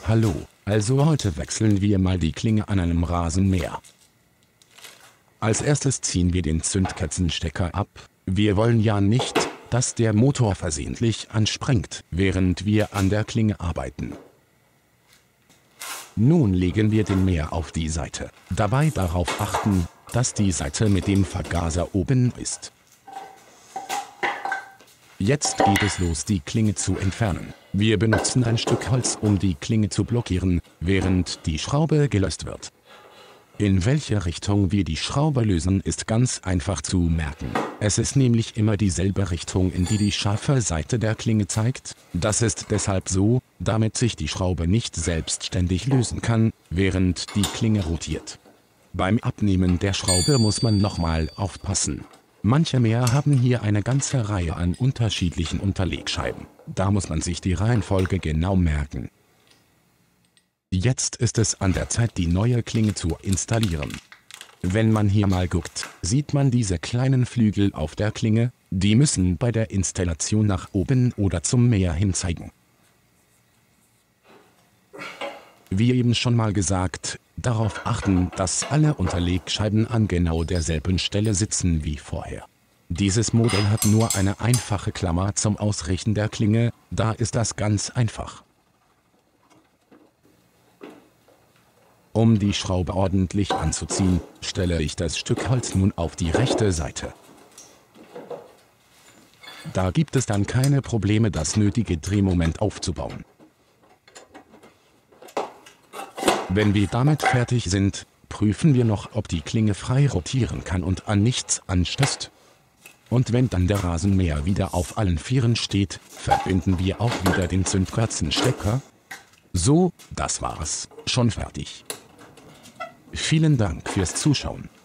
Hallo, also heute wechseln wir mal die Klinge an einem Rasenmäher. Als erstes ziehen wir den Zündkerzenstecker ab. Wir wollen ja nicht, dass der Motor versehentlich anspringt, während wir an der Klinge arbeiten. Nun legen wir den Mäher auf die Seite. Dabei darauf achten, dass die Seite mit dem Vergaser oben ist. Jetzt geht es los, die Klinge zu entfernen. Wir benutzen ein Stück Holz, um die Klinge zu blockieren, während die Schraube gelöst wird. In welche Richtung wir die Schraube lösen, ist ganz einfach zu merken. Es ist nämlich immer dieselbe Richtung, in die die scharfe Seite der Klinge zeigt. Das ist deshalb so, damit sich die Schraube nicht selbstständig lösen kann, während die Klinge rotiert. Beim Abnehmen der Schraube muss man nochmal aufpassen. Manche Mäher haben hier eine ganze Reihe an unterschiedlichen Unterlegscheiben. Da muss man sich die Reihenfolge genau merken. Jetzt ist es an der Zeit, die neue Klinge zu installieren. Wenn man hier mal guckt, sieht man diese kleinen Flügel auf der Klinge, die müssen bei der Installation nach oben oder zum Mäher hin zeigen. Wie eben schon mal gesagt, darauf achten, dass alle Unterlegscheiben an genau derselben Stelle sitzen wie vorher. Dieses Modell hat nur eine einfache Klammer zum Ausrichten der Klinge, da ist das ganz einfach. Um die Schraube ordentlich anzuziehen, stelle ich das Stück Holz nun auf die rechte Seite. Da gibt es dann keine Probleme, das nötige Drehmoment aufzubauen. Wenn wir damit fertig sind, prüfen wir noch, ob die Klinge frei rotieren kann und an nichts anstößt. Und wenn dann der Rasenmäher wieder auf allen Vieren steht, verbinden wir auch wieder den Zündkerzenstecker. So, das war's, schon fertig. Vielen Dank fürs Zuschauen.